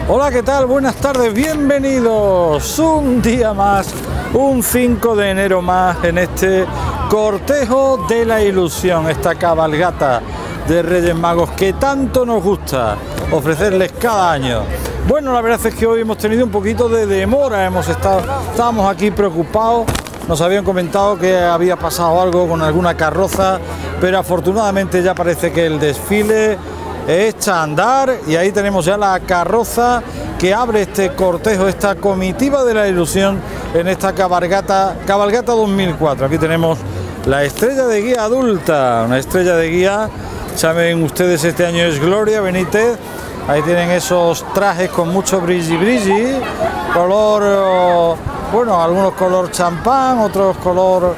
Hola, ¿qué tal? Buenas tardes, bienvenidos un día más, un 5 de enero más en este cortejo de la ilusión, esta cabalgata de Reyes Magos que tanto nos gusta ofrecerles cada año. Bueno, la verdad es que hoy hemos tenido un poquito de demora, estábamos aquí preocupados, nos habían comentado que había pasado algo con alguna carroza, pero afortunadamente ya parece que el desfile echa a andar y ahí tenemos ya la carroza que abre este cortejo, esta comitiva de la ilusión en esta cabalgata 2004. Aquí tenemos la estrella de guía adulta, una estrella de guía, saben ustedes, este año es Gloria Benítez. Ahí tienen esos trajes con mucho brilli, color, bueno, algunos color champán, otros color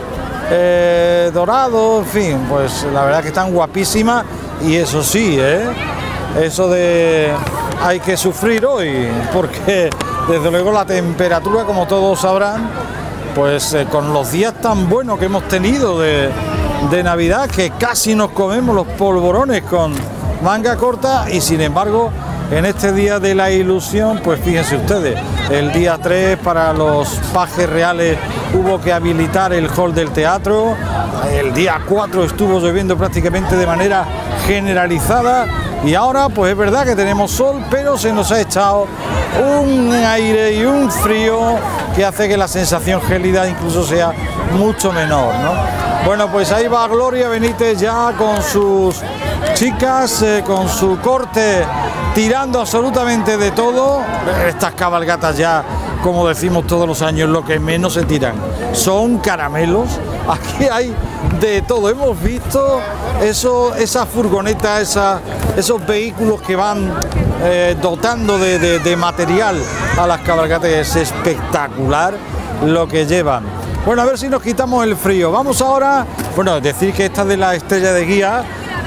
dorado, en fin, pues la verdad que están guapísimas. Y eso sí, eso de hay que sufrir hoy, porque desde luego la temperatura, como todos sabrán, pues con los días tan buenos que hemos tenido de Navidad, que casi nos comemos los polvorones con manga corta, y sin embargo en este día de la ilusión, pues fíjense ustedes, el día 3 para los pajes reales hubo que habilitar el hall del teatro, el día 4 estuvo lloviendo prácticamente de manera generalizada y ahora pues es verdad que tenemos sol, pero se nos ha echado un aire y un frío que hace que la sensación gélida incluso sea mucho menor, ¿no? Bueno, pues ahí va Gloria Benítez ya con sus chicas, con su corte, tirando absolutamente de todo. Estas cabalgatas ya, como decimos todos los años, lo que menos se tiran son caramelos. Aquí hay de todo. Hemos visto esas furgonetas, esos vehículos que van dotando de material a las cabalgatas. Es espectacular lo que llevan. Bueno, a ver si nos quitamos el frío. Vamos ahora, bueno, decir que esta de la estrella de guía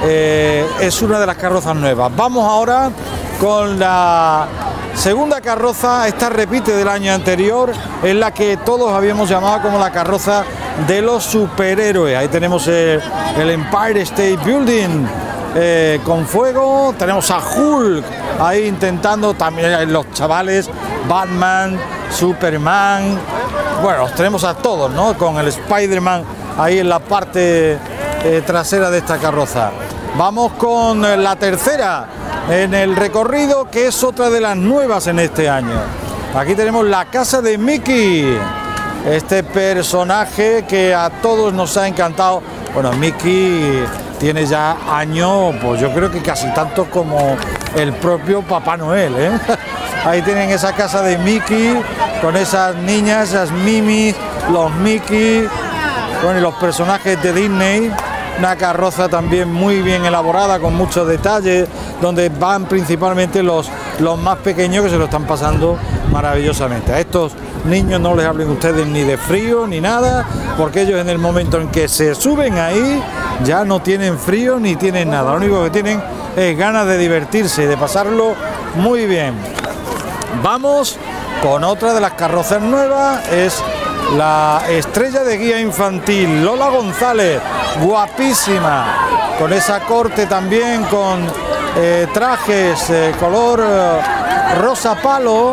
es una de las carrozas nuevas. Vamos ahora con la segunda carroza. Esta repite del año anterior, es la que todos habíamos llamado como la carroza de los superhéroes. Ahí tenemos el Empire State Building con fuego, tenemos a Hulk ahí intentando, también los chavales, Batman, Superman, bueno, los tenemos a todos, ¿no? Con el Spider-Man ahí en la parte trasera de esta carroza. Vamos con la tercera en el recorrido, que es otra de las nuevas en este año. Aquí tenemos la casa de Mickey, este personaje que a todos nos ha encantado. Bueno, Mickey tiene ya años, pues yo creo que casi tanto como el propio Papá Noel, ¿eh? Ahí tienen esa casa de Mickey con esas niñas, esas Mimis, los Mickey, bueno, y los personajes de Disney. Una carroza también muy bien elaborada, con muchos detalles, donde van principalmente los más pequeños, que se lo están pasando maravillosamente. A estos niños no les hablen ustedes ni de frío ni nada, porque ellos en el momento en que se suben ahí ya no tienen frío ni tienen nada. Lo único que tienen es ganas de divertirse y de pasarlo muy bien. Vamos con otra de las carrozas nuevas, es la estrella de guía infantil, Lola González, guapísima, con esa corte también, con trajes color rosa palo,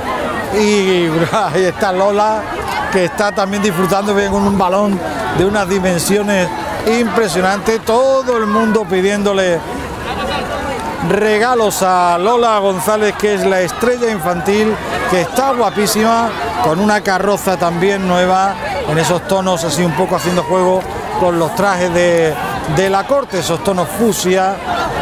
y ahí está Lola, que está también disfrutando bien con un balón de unas dimensiones impresionantes, todo el mundo pidiéndole regalos a Lola González, que es la estrella infantil, que está guapísima, con una carroza también nueva, en esos tonos así un poco haciendo juego con los trajes de la corte, esos tonos fucsia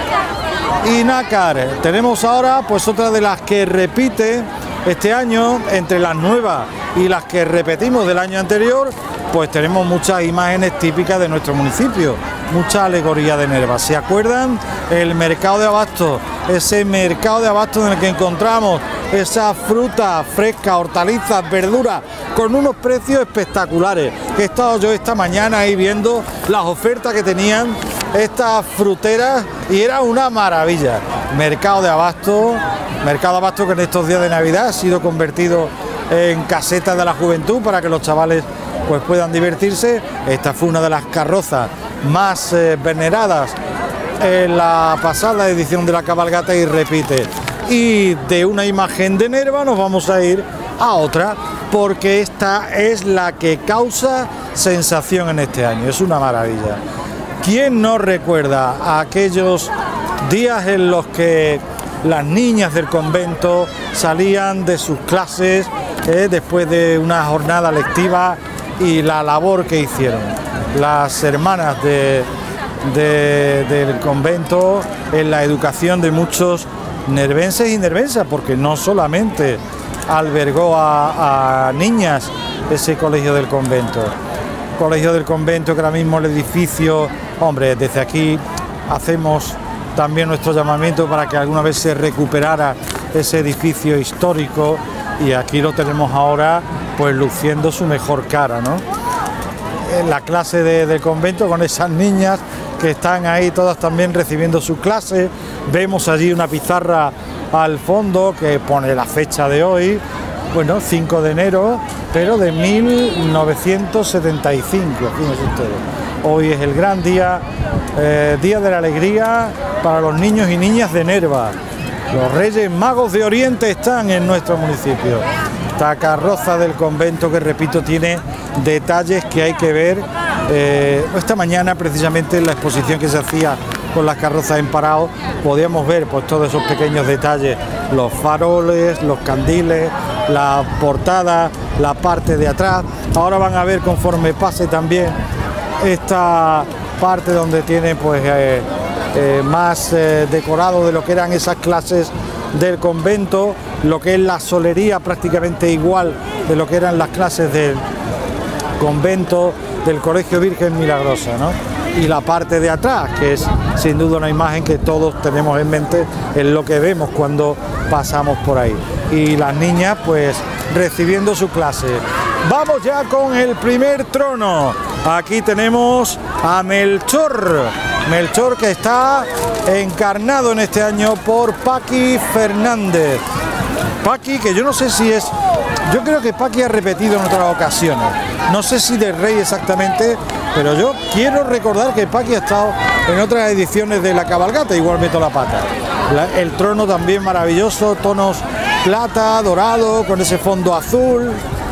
y nácar. Tenemos ahora pues otra de las que repite este año, entre las nuevas y las que repetimos del año anterior, pues tenemos muchas imágenes típicas de nuestro municipio, mucha alegoría de Nerva. ¿Se acuerdan? El mercado de abasto, ese mercado de abasto en el que encontramos esa fruta fresca, hortalizas, verduras, con unos precios espectaculares. He estado yo esta mañana ahí viendo las ofertas que tenían estas fruteras y era una maravilla. Mercado de abasto que en estos días de Navidad ha sido convertido en caseta de la juventud para que los chavales pues puedan divertirse. Esta fue una de las carrozas más veneradas en la pasada edición de la cabalgata y repite. y de una imagen de Nerva nos vamos a ir a otra, porque esta es la que causa sensación en este año. Es una maravilla. ¿Quién no recuerda aquellos días en los que las niñas del convento salían de sus clases después de una jornada lectiva y la labor que hicieron las hermanas del convento en la educación de muchos nervenses y nervensas? Porque no solamente albergó a niñas ese colegio del convento. Colegio del convento que ahora mismo el edificio, hombre, desde aquí hacemos también nuestro llamamiento para que alguna vez se recuperara ese edificio histórico, y aquí lo tenemos ahora pues luciendo su mejor cara, ¿no? En la clase del convento con esas niñas que están ahí todas también recibiendo su clase. Vemos allí una pizarra al fondo que pone la fecha de hoy, bueno, 5 de enero, pero de 1975, fíjense ustedes. Hoy es el gran día, día de la alegría para los niños y niñas de Nerva. Los Reyes Magos de Oriente están en nuestro municipio. Esta carroza del convento que, repito, tiene detalles que hay que ver. Esta mañana, precisamente, en la exposición que se hacía con las carrozas en Parao, podíamos ver pues todos esos pequeños detalles, los faroles, los candiles, la portada, la parte de atrás. Ahora van a ver, conforme pase, también esta parte donde tiene pues más decorado de lo que eran esas clases del convento, lo que es la solería prácticamente igual de lo que eran las clases del convento del Colegio Virgen Milagrosa, ¿no? Y la parte de atrás, que es sin duda una imagen que todos tenemos en mente, es lo que vemos cuando pasamos por ahí. Y las niñas pues recibiendo su clase. Vamos ya con el primer trono. Aquí tenemos a Melchor. Melchor, que está encarnado en este año por Paqui Fernández. Paqui, que yo no sé si es... Yo creo que Paqui ha repetido en otras ocasiones. No sé si de rey exactamente, pero yo quiero recordar que Paqui ha estado en otras ediciones de la cabalgata, igual meto la pata. El trono también maravilloso, tonos plata, dorado, con ese fondo azul.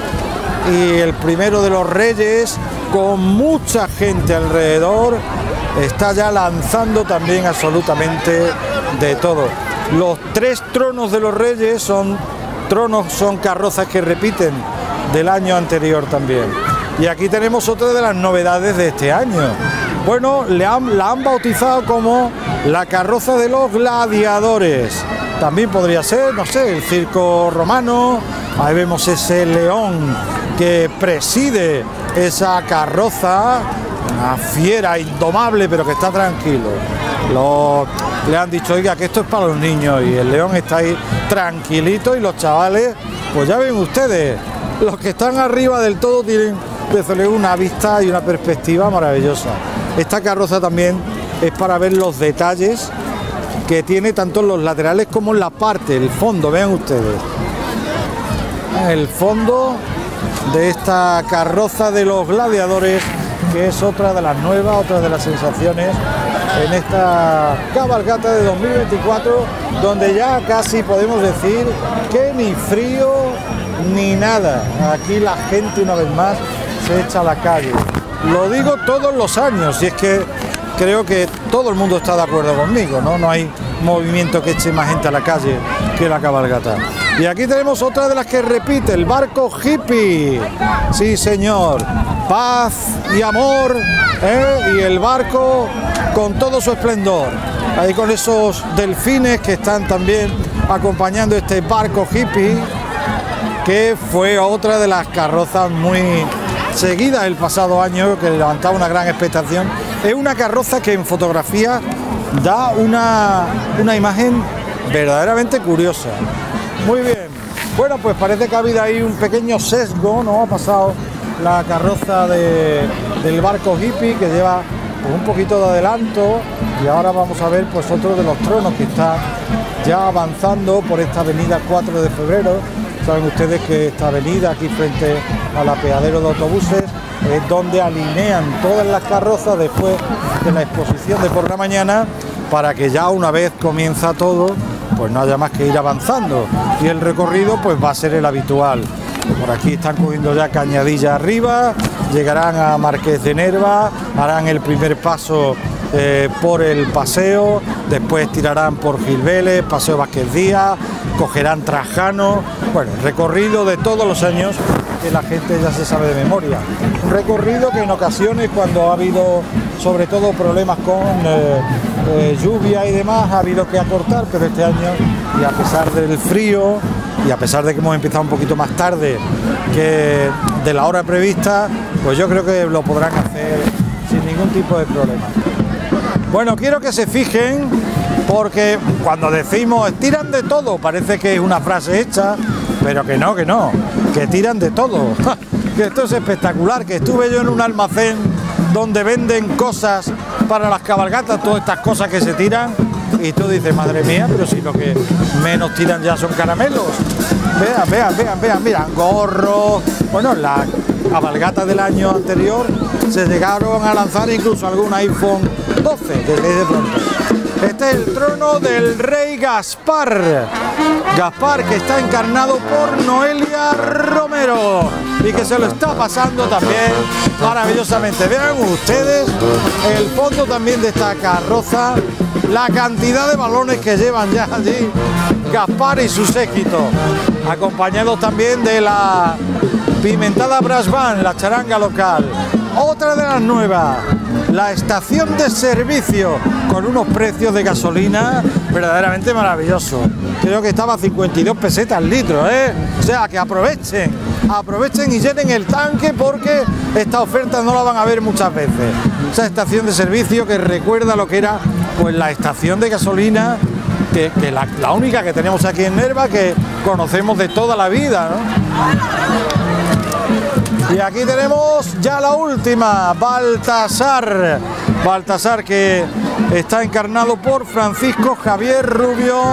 Y el primero de los Reyes, con mucha gente alrededor, está ya lanzando también absolutamente de todo. Los 3 tronos de los Reyes son carrozas que repiten del año anterior también. Y aquí tenemos otra de las novedades de este año. Bueno, la han bautizado como la carroza de los gladiadores. También podría ser, no sé, el circo romano. Ahí vemos ese león que preside esa carroza, una fiera indomable, pero que está tranquilo. Le han dicho, oiga, que esto es para los niños, y el león está ahí tranquilito, y los chavales, pues ya ven ustedes, los que están arriba del todo tienen desde luego una vista y una perspectiva maravillosa. Esta carroza también es para ver los detalles que tiene tanto en los laterales como en la parte, el fondo, vean ustedes. El fondo de esta carroza de los gladiadores, que es otra de las nuevas, otra de las sensaciones en esta cabalgata de 2024, donde ya casi podemos decir que ni frío ni nada. Aquí la gente una vez más se echa a la calle. Lo digo todos los años, y es que creo que todo el mundo está de acuerdo conmigo, ¿no? No hay movimiento que eche más gente a la calle que la cabalgata. Y aquí tenemos otra de las que repite, el barco hippie. Sí, señor. Paz y amor, y el barco con todo su esplendor. Ahí con esos delfines que están también acompañando este barco hippie, que fue otra de las carrozas muy seguidas el pasado año, que levantaba una gran expectación. Es una carroza que en fotografía da una imagen verdaderamente curiosa. Muy bien. Bueno, pues parece que ha habido ahí un pequeño sesgo, ¿no? Ha pasado la carroza del barco hippie, que lleva pues un poquito de adelanto, y ahora vamos a ver pues otro de los tronos que está ya avanzando por esta avenida 4 de febrero. Saben ustedes que esta avenida aquí frente al apeadero de autobuses es donde alinean todas las carrozas después de la exposición de por la mañana, para que ya una vez comienza todo pues no haya más que ir avanzando, y el recorrido pues va a ser el habitual. Por aquí están cogiendo ya Cañadilla arriba, llegarán a Marqués de Nerva, harán el primer paso por el paseo, después tirarán por Gil Vélez, Paseo Vázquez Díaz, cogerán Trajano. Bueno, recorrido de todos los años que la gente ya se sabe de memoria. Un recorrido que en ocasiones, cuando ha habido sobre todo problemas con lluvia y demás, ha habido que acortar, pero este año, y a pesar del frío y a pesar de que hemos empezado un poquito más tarde que de la hora prevista, pues yo creo que lo podrán hacer sin ningún tipo de problema. Bueno, quiero que se fijen, porque cuando decimos tiran de todo, parece que es una frase hecha, pero que no, que tiran de todo. Que esto es espectacular, que estuve yo en un almacén donde venden cosas para las cabalgatas, todas estas cosas que se tiran, y tú dices, madre mía, pero si lo que menos tiran ya son caramelos. Vean, mira, gorros. Bueno, la cabalgata del año anterior se llegaron a lanzar incluso algún iPhone 12, desde pronto. Este es el trono del rey Gaspar. Gaspar, que está encarnado por Noelia Romero y que se lo está pasando también maravillosamente. Vean ustedes el fondo también de esta carroza, la cantidad de balones que llevan ya allí Gaspar y su séquito, acompañados también de la Pimentada Brass Band, la charanga local. Otra de las nuevas, la estación de servicio, con unos precios de gasolina verdaderamente maravillosos. Creo que estaba a 52 pesetas al litro, ¿eh? O sea, que aprovechen y llenen el tanque, porque esta oferta no la van a ver muchas veces. Esa estación de servicio que recuerda lo que era pues la estación de gasolina, que la única que tenemos aquí en Nerva, que conocemos de toda la vida, ¿no? Y aquí tenemos ya la última, Baltasar, que está encarnado por Francisco Javier Rubio.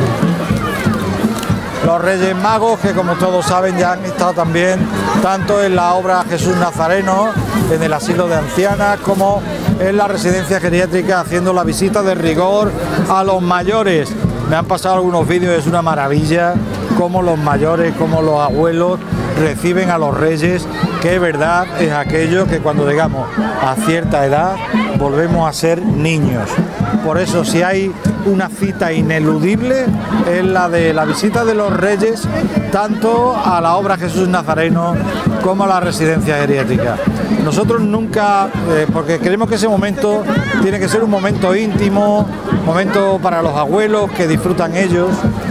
Los Reyes Magos, que como todos saben ya han estado también tanto en la obra Jesús Nazareno, en el asilo de ancianas, como en la residencia geriátrica, haciendo la visita de rigor a los mayores. Me han pasado algunos vídeos, es una maravilla cómo los mayores, cómo los abuelos reciben a los reyes, que verdad es aquello que cuando llegamos a cierta edad volvemos a ser niños. Por eso, si hay una cita ineludible, es la de la visita de los reyes, tanto a la obra Jesús Nazareno como a la residencia geriátrica. Nosotros nunca, porque creemos que ese momento tiene que ser un momento íntimo, momento para los abuelos que disfrutan ellos,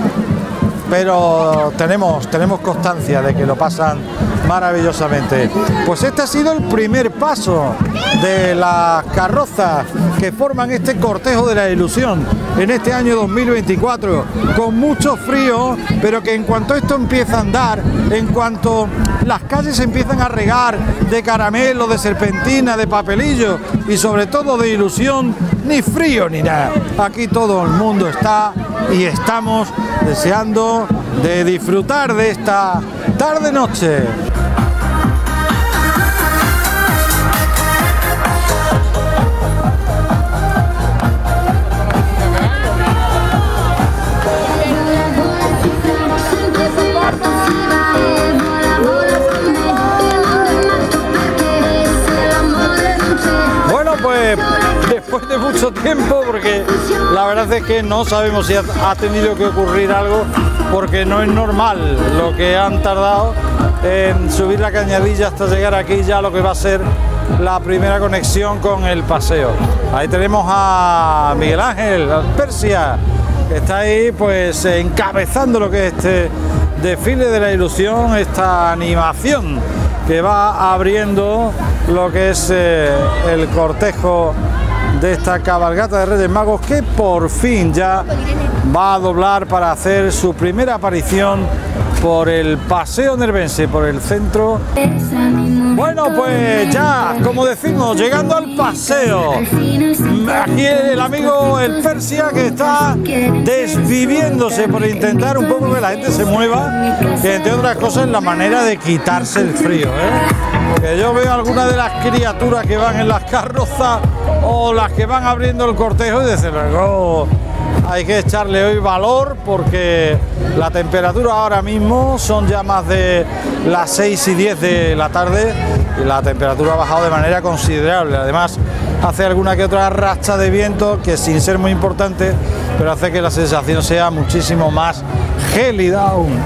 pero tenemos constancia de que lo pasan maravillosamente. Pues este ha sido el primer paso de las carrozas que forman este cortejo de la ilusión en este año 2024, con mucho frío, pero que en cuanto esto empieza a andar, en cuanto las calles se empiezan a regar de caramelo, de serpentina, de papelillo y sobre todo de ilusión, ni frío ni nada. Aquí todo el mundo está y estamos deseando de disfrutar de esta tarde-noche. Bueno, pues después de mucho tiempo, porque la verdad es que no sabemos si ha tenido que ocurrir algo, porque no es normal lo que han tardado en subir la Cañadilla hasta llegar aquí ya lo que va a ser la primera conexión con el paseo. Ahí tenemos a Miguel Ángel Persia, que está ahí pues encabezando lo que es este desfile de la ilusión, esta animación que va abriendo lo que es el cortejo de esta cabalgata de Reyes Magos, que por fin ya va a doblar para hacer su primera aparición por el paseo nervense, por el centro. Bueno, pues ya, como decimos, llegando al paseo, aquí el amigo el Persia, que está desviviéndose por intentar un poco que la gente se mueva, que entre otras cosas es la manera de quitarse el frío, ¿eh? Que yo veo algunas de las criaturas que van en las carrozas o las que van abriendo el cortejo, y desde luego hay que echarle hoy valor porque la temperatura ahora mismo son ya más de las 6 y 10 de la tarde y la temperatura ha bajado de manera considerable. Además hace alguna que otra racha de viento que, sin ser muy importante, pero hace que la sensación sea muchísimo más gélida aún.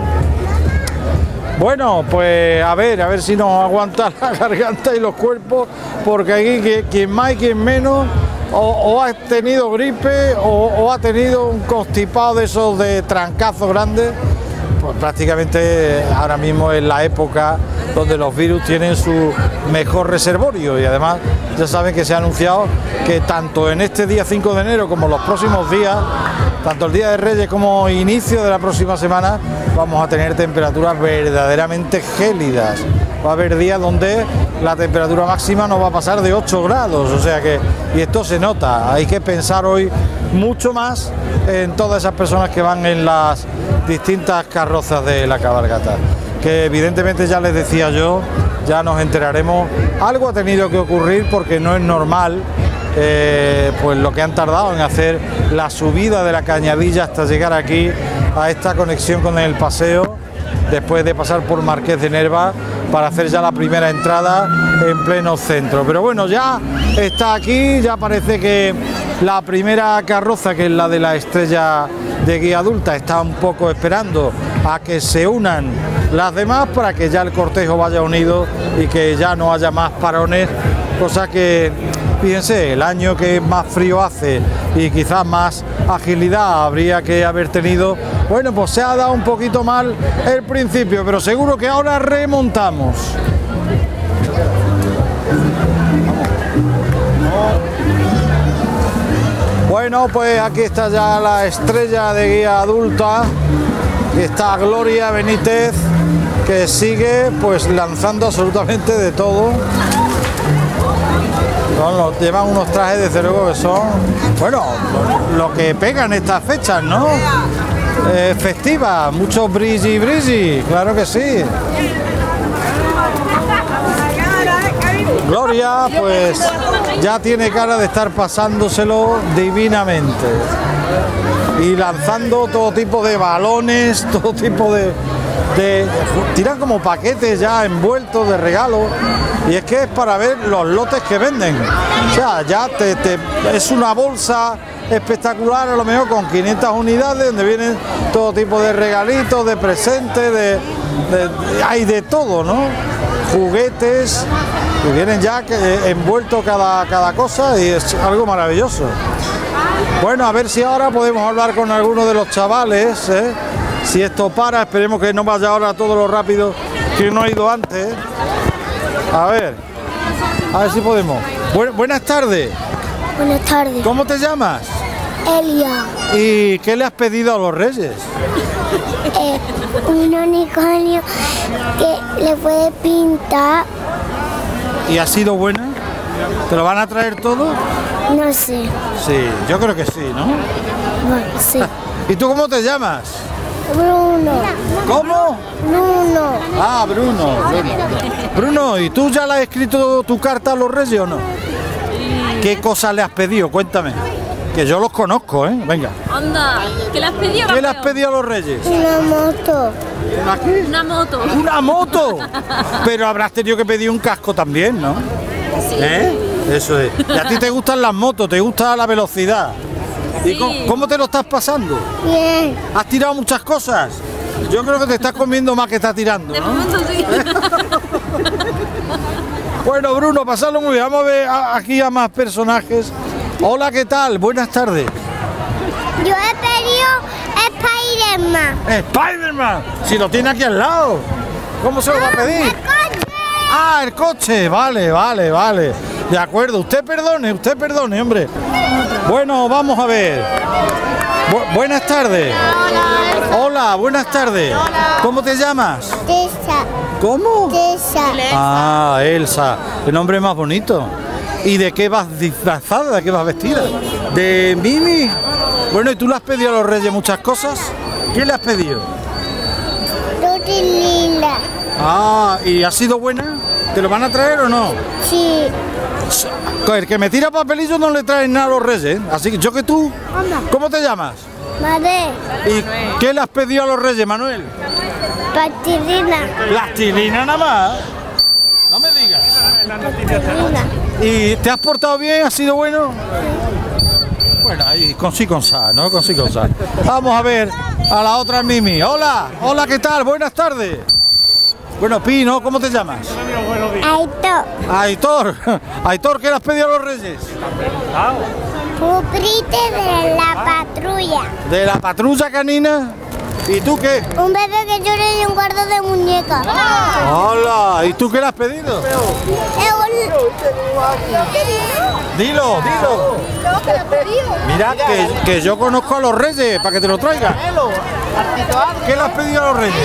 Bueno, pues a ver si nos aguanta la garganta y los cuerpos, porque aquí quien más y quien menos o ha tenido gripe o ha tenido un constipado de esos de trancazo grandes. Pues prácticamente ahora mismo es la época donde los virus tienen su mejor reservorio, y además ya saben que se ha anunciado que tanto en este día 5 de enero como los próximos días, tanto el Día de Reyes como inicio de la próxima semana, vamos a tener temperaturas verdaderamente gélidas. Va a haber días donde la temperatura máxima no va a pasar de 8 grados, o sea que, y esto se nota, hay que pensar hoy mucho más en todas esas personas que van en las distintas carrozas de la cabalgata, que evidentemente, ya les decía yo, ya nos enteraremos, algo ha tenido que ocurrir porque no es normal pues lo que han tardado en hacer la subida de la Cañadilla hasta llegar aquí a esta conexión con el paseo, después de pasar por Marqués de Nerva para hacer ya la primera entrada en pleno centro. Pero bueno, ya está aquí, ya parece que la primera carroza, que es la de la Estrella de Guía Adulta, está un poco esperando a que se unan las demás para que ya el cortejo vaya unido y que ya no haya más parones, cosa que, fíjense, el año que más frío hace y quizás más agilidad habría que haber tenido, bueno, pues se ha dado un poquito mal el principio, pero seguro que ahora remontamos. Bueno, pues aquí está ya la Estrella de Guía Adulta, está Gloria Benítez, que sigue pues lanzando absolutamente de todo. Llevan unos trajes, desde luego, que son, bueno, lo que pegan estas fechas, ¿no? Festivas, mucho brilli, claro que sí. Gloria, pues ya tiene cara de estar pasándoselo divinamente y lanzando todo tipo de balones, todo tipo de tiran como paquetes ya envueltos de regalo, y es que es para ver los lotes que venden. O sea, ya es una bolsa espectacular, a lo mejor con 500 unidades, donde vienen todo tipo de regalitos, de presentes, hay de todo, ¿no? Juguetes, que vienen ya envueltos cada cosa, y es algo maravilloso. Bueno, a ver si ahora podemos hablar con alguno de los chavales, ¿eh? Si esto para, esperemos que no vaya ahora todo lo rápido que no ha ido antes. A ver si podemos. Buenas tardes. Buenas tardes. ¿Cómo te llamas? Elia. ¿Y qué le has pedido a los Reyes? Un unicornio que le puede pintar. ¿Y ha sido buena? ¿Te lo van a traer todo? No sé. Sí, yo creo que sí, ¿no? Bueno, sí. ¿Y tú cómo te llamas? Bruno. ¿Cómo? Bruno. Ah, Bruno. Bruno, ¿y tú ya le has escrito tu carta a los Reyes o no? ¿Qué cosas le has pedido? Cuéntame. Que yo los conozco, ¿eh? Venga. Anda, ¿qué le has pedido? ¿Qué le has pedido a los Reyes? Una moto. ¿Una qué? Una moto. ¡Una moto! Pero habrás tenido que pedir un casco también, ¿no? Sí. Eso es. ¿Y a ti te gustan las motos? ¿Te gusta la velocidad? Sí. ¿Y cómo te lo estás pasando? Bien. ¿Has tirado muchas cosas? Yo creo que te estás comiendo más que estás tirando, De ¿no? momento sí. Bueno, Bruno, pasarlo muy bien. Vamos a ver aquí a más personajes. Hola, ¿qué tal? Buenas tardes. Yo he pedido Spider-Man. ¡Spider-Man! Si lo tiene aquí al lado. ¿Cómo se lo va a pedir? ¡El coche! Ah, el coche. Vale. De acuerdo. Usted perdone, hombre. Bueno, vamos a ver. Buenas tardes. Hola, buenas tardes. ¿Cómo te llamas? Tessa. ¿Cómo? Tessa. Ah, Elsa. El nombre más bonito. ¿Y de qué vas disfrazada? ¿De qué vas vestida? ¿De Mimi? Bueno, ¿y tú le has pedido a los Reyes muchas cosas? ¿Qué le has pedido? Tutti lila. Ah, ¿y ha sido buena? ¿Te lo van a traer o no? Sí. El que me tira papelillo no le trae nada a los reyes, ¿eh? Así que yo que tú, ¿cómo te llamas? Madre, ¿Y qué le has pedido a los reyes, Manuel? plastilina. Plastilina nada más. No me digas. Plastilina. ¿Y te has portado bien? ¿Ha sido bueno? Bueno, ahí con sí con sa, ¿no? Con sí con sa. Vamos a ver a la otra Mimi. Hola, hola, ¿qué tal? Buenas tardes. Bueno, Pino, ¿cómo te llamas? Aitor, Aitor. Aitor, ¿qué le has pedido a los reyes? puprite de la patrulla. ¿De la patrulla canina? ¿Y tú qué? Un bebé que llora y un guardo de muñeca. Hola, ¿y tú qué le has pedido? Dilo, dilo. Mira, que yo conozco a los reyes, para que te lo traiga. ¿Qué le has pedido a los reyes?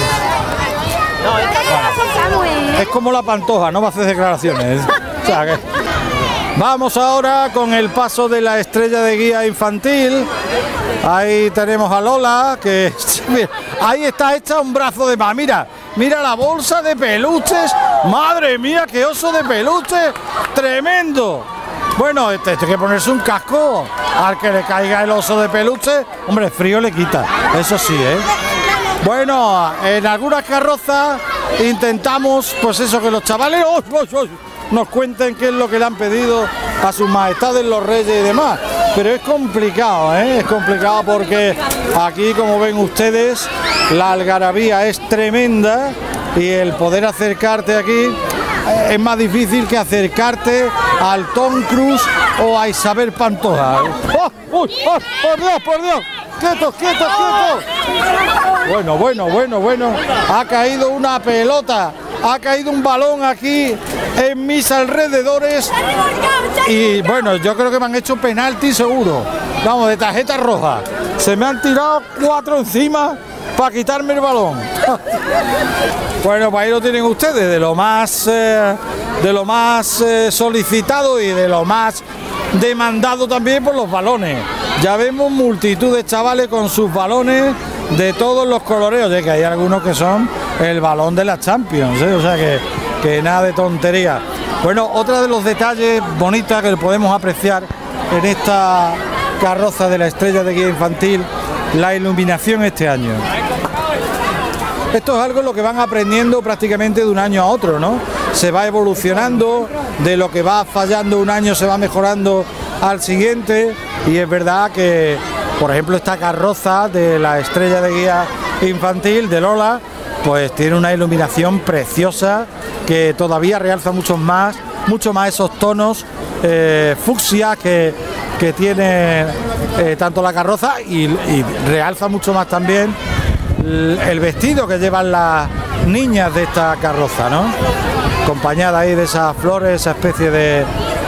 Es como la Pantoja, no va a hacer declaraciones. O sea, que... Vamos ahora con el paso de la estrella de guía infantil. Ahí tenemos a Lola, que ahí está hecha un brazo de más. Mira, mira la bolsa de peluches. Madre mía, qué oso de peluches. Tremendo. Bueno, hay que ponerse un casco al que le caiga el oso de peluche. Hombre, frío le quita, eso sí, ¿eh? Bueno, en algunas carrozas intentamos, pues eso, que los chavales nos cuenten qué es lo que le han pedido a sus majestades los reyes y demás. Pero es complicado, ¿eh? Es complicado porque aquí, como ven ustedes, la algarabía es tremenda y el poder acercarte aquí es más difícil que acercarte al Tom Cruise o a Isabel Pantoja. ¡Oh! ¡Uy! ¡Oh! ¡Por Dios, por Dios! ¡Quietos, quietos, quietos! Bueno. Ha caído una pelota, ha caído un balón aquí en mis alrededores. Y bueno, yo creo que me han hecho penalti seguro. Vamos, de tarjeta roja. Se me han tirado 4 encima para quitarme el balón. Bueno, pues ahí lo tienen ustedes, de lo más solicitado y de lo más demandado también por los balones. Ya vemos multitud de chavales con sus balones de todos los coloreos, ya que hay algunos que son el balón de la Champions, ¿eh? O sea que nada de tontería. Bueno, otro de los detalles bonitos que podemos apreciar en esta carroza de la estrella de guía infantil, la iluminación este año. Esto es algo lo que van aprendiendo prácticamente de un año a otro, ¿no? Se va evolucionando, de lo que va fallando un año se va mejorando al siguiente, y es verdad que, por ejemplo, esta carroza de la estrella de guía infantil de Lola, pues tiene una iluminación preciosa que todavía realza mucho más esos tonos fucsia que tiene tanto la carroza y realza mucho más también el vestido que llevan las niñas de esta carroza, ¿no? Acompañada ahí de esas flores, esa especie de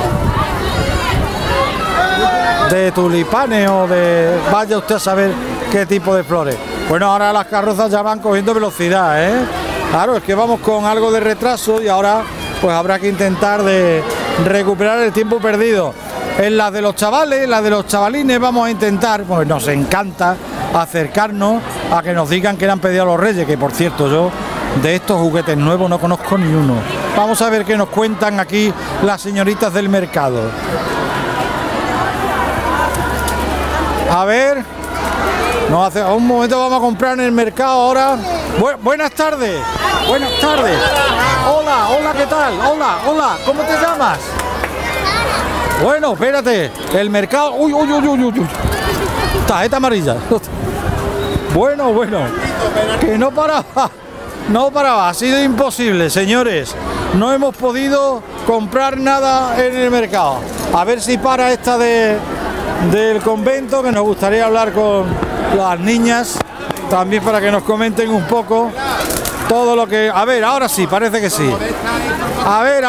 tulipanes o de... vaya usted a saber qué tipo de flores. Bueno, ahora las carrozas ya van cogiendo velocidad, ¿eh? Claro, es que vamos con algo de retraso y ahora pues habrá que intentar de recuperar el tiempo perdido. En las de los chavales, las de los chavalines vamos a intentar, pues nos encanta acercarnos a que nos digan qué le han pedido a los reyes, que por cierto yo de estos juguetes nuevos no conozco ni uno. Vamos a ver qué nos cuentan aquí las señoritas del mercado. A ver, un momento, vamos a comprar en el mercado ahora. Buenas tardes. Buenas tardes. Hola, hola, ¿qué tal? Hola, ¿cómo te llamas? Bueno, espérate, el mercado... Uy. Tarjeta amarilla. Bueno, que no paraba, ha sido imposible, señores. No hemos podido comprar nada en el mercado. A ver si para esta del convento, que nos gustaría hablar con las niñas, también para que nos comenten un poco todo lo que... A ver, ahora sí, parece que sí. A ver.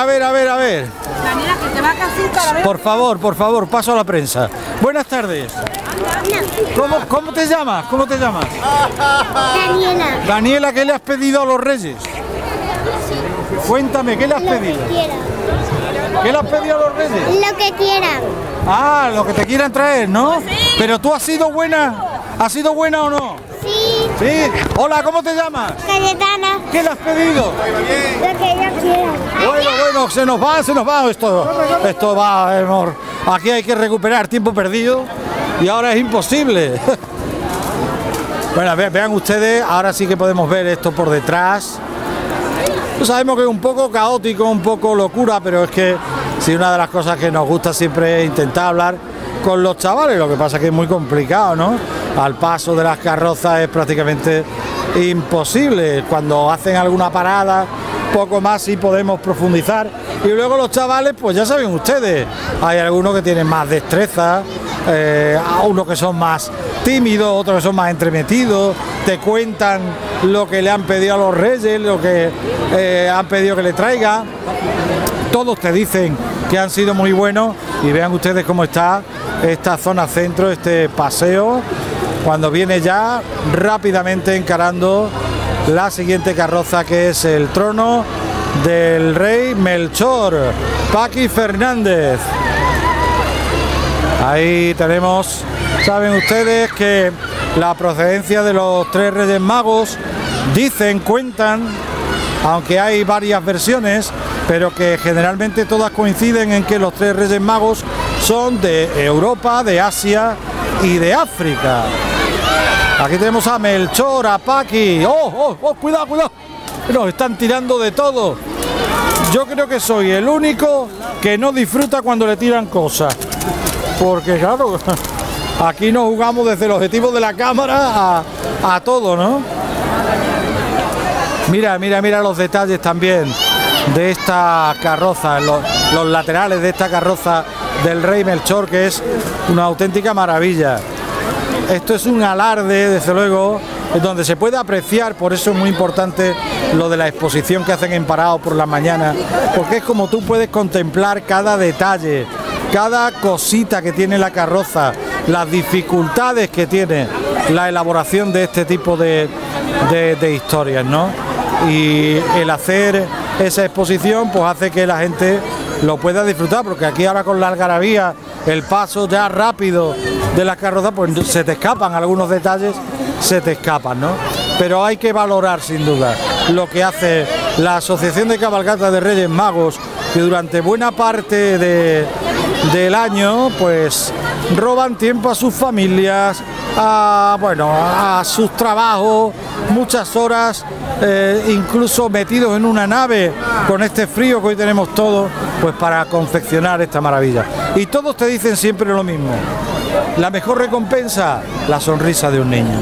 Por favor, paso a la prensa. Buenas tardes. ¿Cómo te llamas? Daniela. Daniela, ¿qué le has pedido a los reyes? Cuéntame, ¿qué le has pedido? ¿Qué le has pedido a los reyes? Lo que quieran. Ah, lo que te quieran traer, ¿no? Pero tú has sido buena ¿Ha sido buena o no? Sí. Sí. Hola, ¿cómo te llamas? Cayetana. ¿Qué le has pedido? Lo que ella quiera. Bueno, se nos va esto va, amor. Aquí hay que recuperar tiempo perdido y ahora es imposible. Bueno, vean ustedes, ahora sí que podemos ver esto por detrás. Sabemos que es un poco caótico, un poco locura, pero es que sí, una de las cosas que nos gusta siempre es intentar hablar con los chavales, lo que pasa es que es muy complicado, ¿no? Al paso de las carrozas es prácticamente imposible. Cuando hacen alguna parada, poco más sí podemos profundizar. Y luego los chavales, pues ya saben ustedes, hay algunos que tienen más destreza, unos que son más tímidos, otros que son más entremetidos, te cuentan lo que le han pedido a los reyes, lo que han pedido que le traiga. Todos te dicen que han sido muy buenos y vean ustedes cómo está esta zona centro, este paseo, cuando viene ya rápidamente encarando la siguiente carroza, que es el trono del rey Melchor, Paqui Fernández. Ahí tenemos, saben ustedes que la procedencia de los tres Reyes Magos, dicen, cuentan, aunque hay varias versiones, pero que generalmente todas coinciden en que los tres Reyes Magos son de Europa, de Asia y de África. Aquí tenemos a Melchor, a Paqui. ¡Oh, cuidado, cuidado! Nos están tirando de todo. Yo creo que soy el único que no disfruta cuando le tiran cosas. Porque claro, aquí nos jugamos desde el objetivo de la cámara a todo, ¿no? Mira los detalles también de esta carroza, los laterales de esta carroza del rey Melchor, que es una auténtica maravilla. Esto es un alarde, desde luego, donde se puede apreciar, por eso es muy importante lo de la exposición que hacen en Parao por la mañana, porque es como tú puedes contemplar cada detalle, cada cosita que tiene la carroza, las dificultades que tiene la elaboración de este tipo de historias, ¿no? Y el hacer esa exposición pues hace que la gente lo pueda disfrutar, porque aquí ahora con la algarabía, el paso ya rápido de las carrozas, pues se te escapan algunos detalles, se te escapan, ¿no? Pero hay que valorar sin duda lo que hace la Asociación de Cabalgata de Reyes Magos, que durante buena parte del año pues roban tiempo a sus familias, a sus trabajos, muchas horas, incluso metidos en una nave con este frío que hoy tenemos todos, pues para confeccionar esta maravilla. Y todos te dicen siempre lo mismo: la mejor recompensa, la sonrisa de un niño.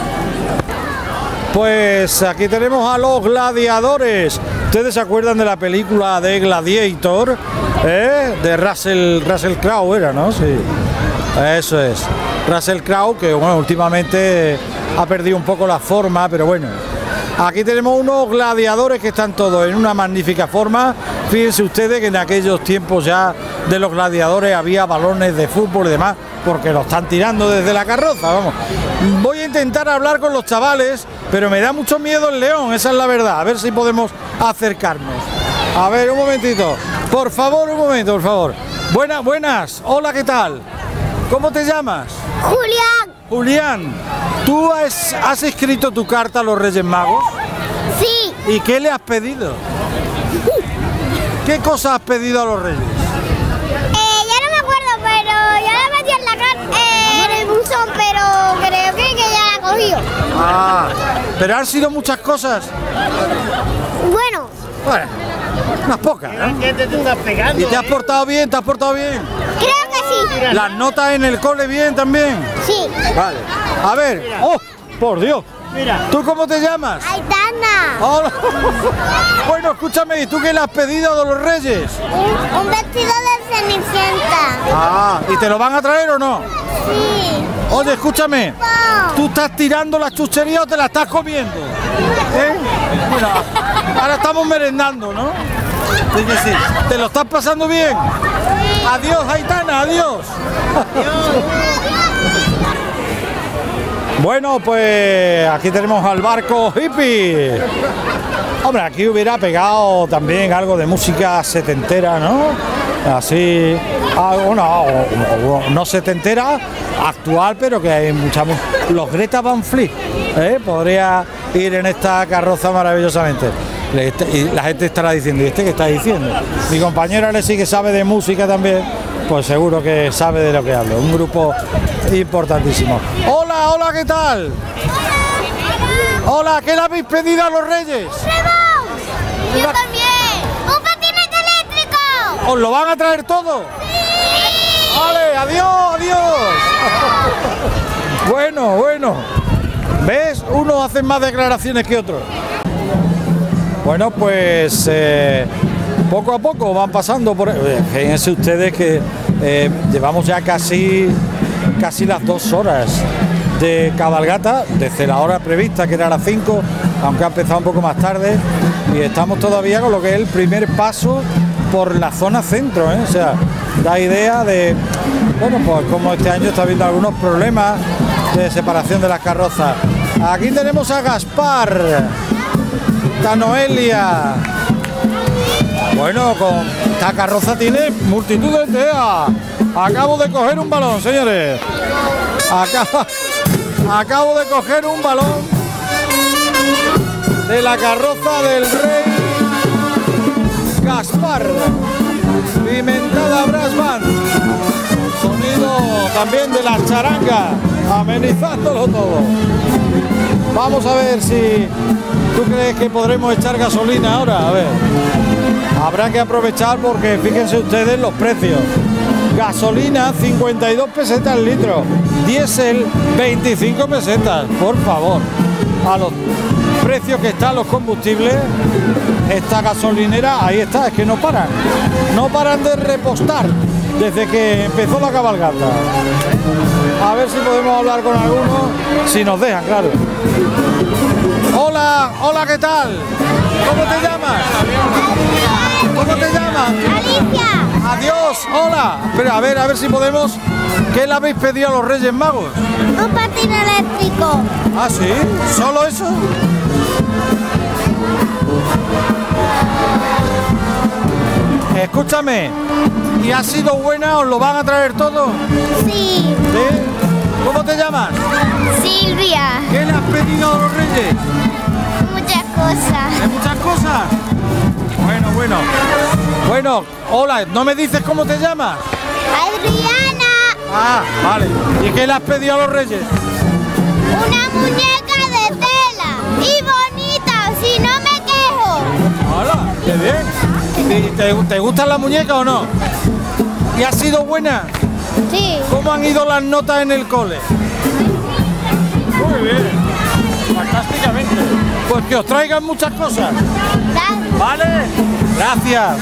Pues aquí tenemos a los gladiadores. ¿Ustedes se acuerdan de la película de Gladiator? De Russell Crowe era, ¿no? Sí, eso es. Russell Crowe, que bueno, últimamente ha perdido un poco la forma, pero bueno. Aquí tenemos unos gladiadores que están todos en una magnífica forma. Fíjense ustedes que en aquellos tiempos ya de los gladiadores había balones de fútbol y demás, porque lo están tirando desde la carroza, vamos. Voy a intentar hablar con los chavales, pero me da mucho miedo el león, esa es la verdad. A ver si podemos acercarnos. A ver, un momentito. Por favor, un momento, por favor. Buenas. Hola, ¿qué tal? ¿Cómo te llamas? Julián. ¿Tú has escrito tu carta a los Reyes Magos? Sí. ¿Y qué le has pedido? ¿Qué cosas has pedido a los Reyes? Ya no me acuerdo, pero ya la metí en la en el buzón, pero creo que ya la cogió. Pero han sido muchas cosas. Bueno, unas pocas, ¿eh? ¿Qué te estás pegando? ¿Y te has portado bien? ¿Te has portado bien? creo que sí. ¿Las notas en el cole bien también? Sí. Vale. A ver. ¡Oh! ¡Por Dios! Mira. ¿Tú cómo te llamas? Aitana. Hola. Bueno, escúchame, ¿y tú qué le has pedido a los Reyes? Un vestido de Cenicienta. ¿Y te lo van a traer o no? Sí. Oye, escúchame, ¿tú estás tirando la chuchería o te la estás comiendo? Mira, ahora estamos merendando, ¿no? Sí que sí. ¿Te lo estás pasando bien? Adiós, Aitana, adiós. Bueno, pues aquí tenemos al barco hippie. Hombre, aquí hubiera pegado también algo de música setentera, ¿no? así, no setentera, actual, pero que hay los Greta Van Fleet, podría ir en esta carroza maravillosamente. Y la gente estará diciendo, ¿y este qué está diciendo? Mi compañero Alexis, que sabe de música también, pues seguro que sabe de lo que hablo. Un grupo importantísimo. Hola, hola, ¿qué tal? Hola, ¿qué le habéis pedido a los Reyes? Yo también. ¡Un patinete eléctrico! ¿Os lo van a traer todo? ¡Sí! ¡Vale! ¡Adiós, adiós! Bueno. ¿Ves? Unos hacen más declaraciones que otros. Bueno, pues poco a poco van pasando por... Fíjense ustedes que llevamos ya casi las 2 horas de cabalgata, desde la hora prevista, que era a las 5, aunque ha empezado un poco más tarde, y estamos todavía con lo que es el primer paso por la zona centro, O sea, da idea de, bueno, pues como este año está habiendo algunos problemas de separación de las carrozas. Aquí tenemos a Gaspar, a Noelia. Bueno, con esta carroza tiene multitud de TEA. Acabo de coger un balón, señores. Acabo de coger un balón de la carroza del rey Gaspar. Pimentada Brass Band. Sonido también de la charanga, amenizándolo todo. Vamos a ver si tú crees que podremos echar gasolina ahora. A ver, habrá que aprovechar porque fíjense ustedes los precios. Gasolina 52 pesetas el litro, diésel 25 pesetas, por favor. A los precios que están los combustibles, esta gasolinera, ahí está, es que no paran de repostar desde que empezó la cabalgata. A ver si podemos hablar con alguno, si nos dejan, claro. Hola, ¿qué tal? ¿Cómo te llamas? ¿Cómo te llamas? Alicia. Adiós, hola. Pero a ver si podemos. ¿Qué le habéis pedido a los Reyes Magos? Un patín eléctrico. ¿Ah, sí? ¿Solo eso? Escúchame, ¿y ha sido buena? ¿Os lo van a traer todo? Sí. ¿Sí? ¿Cómo te llamas? Silvia. ¿Qué le has pedido a los Reyes? Muchas cosas. ¿De muchas cosas? Bueno, hola, ¿no me dices cómo te llamas? Adriana. Ah, vale. ¿Y qué le has pedido a los Reyes? Una muñeca de tela. Y bonita, si no me quejo. Hola, qué bien. ¿Te gustan las muñecas o no? ¿Y ha sido buena? Sí. ¿Cómo han ido las notas en el cole? Muy bien. Fantásticamente. Pues que os traigan muchas cosas. ¿Vale? Gracias.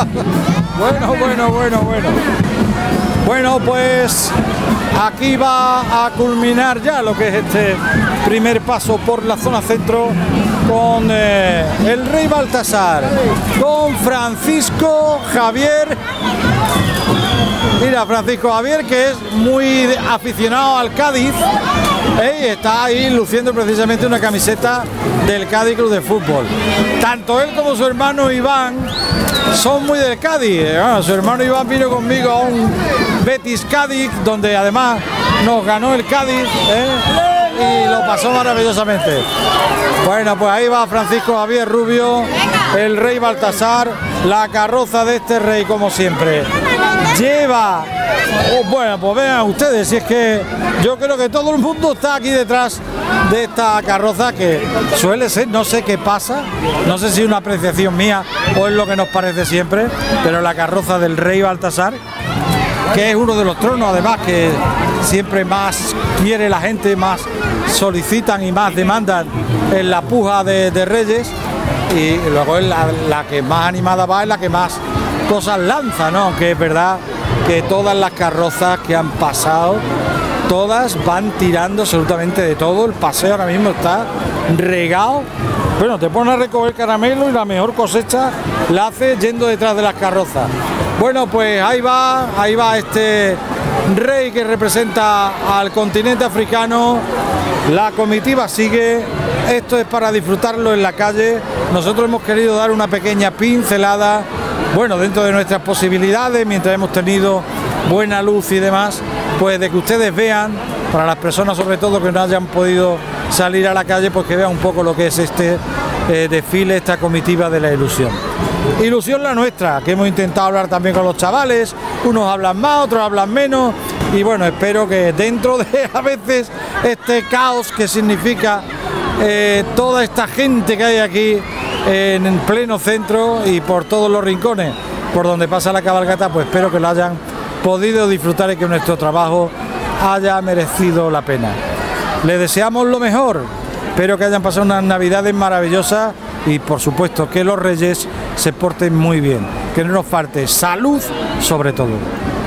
Bueno, pues aquí va a culminar ya lo que es este primer paso por la zona centro con el rey Baltasar, con Francisco Javier. Mira, Francisco Javier, que es muy aficionado al Cádiz, está ahí luciendo precisamente una camiseta del Cádiz Club de Fútbol. Tanto él como su hermano Iván son muy del Cádiz. Su hermano Iván vino conmigo a un Betis Cádiz, donde además nos ganó el Cádiz, y lo pasó maravillosamente. Bueno, pues ahí va Francisco Javier Rubio, el rey Baltasar, la carroza de este rey como siempre. Lleva, bueno, pues vean ustedes, si es que yo creo que todo el mundo está aquí detrás de esta carroza, que suele ser, no sé qué pasa, no sé si es una apreciación mía o es lo que nos parece siempre, pero la carroza del rey Baltasar, que es uno de los tronos además que siempre más quiere la gente, más solicitan y más demandan en la puja de Reyes, y luego es la que más animada va, es la que más cosas lanza, ¿no? Aunque es verdad que todas las carrozas que han pasado, todas van tirando absolutamente de todo. El paseo ahora mismo está regado. Bueno, te pones a recoger caramelo y la mejor cosecha la hace yendo detrás de las carrozas. Bueno, pues ahí va este rey que representa al continente africano. La comitiva sigue. Esto es para disfrutarlo en la calle. Nosotros hemos querido dar una pequeña pincelada bueno, dentro de nuestras posibilidades, mientras hemos tenido buena luz y demás, pues de que ustedes vean, para las personas sobre todo que no hayan podido salir a la calle, pues que vean un poco lo que es este desfile, esta comitiva de la ilusión. Ilusión la nuestra, que hemos intentado hablar también con los chavales, unos hablan más, otros hablan menos, y bueno, espero que dentro de a veces este caos que significa toda esta gente que hay aquí en pleno centro y por todos los rincones por donde pasa la cabalgata, pues espero que lo hayan podido disfrutar y que nuestro trabajo haya merecido la pena. Les deseamos lo mejor, espero que hayan pasado unas navidades maravillosas y por supuesto que los reyes se porten muy bien, que no nos falte salud sobre todo.